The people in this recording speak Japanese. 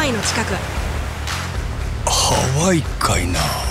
イの近く。 ハワイかいな。